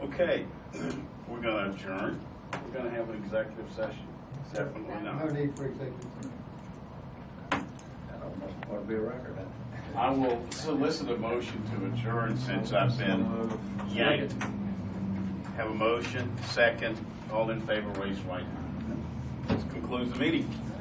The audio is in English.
Okay, we're going to adjourn. We're going to have an executive session. Definitely No not. need for executive. That almost ought to be a record, huh? I will solicit a motion to adjourn since I've been yanked. Have a motion, second. All in favor, raise your right hand. This concludes the meeting.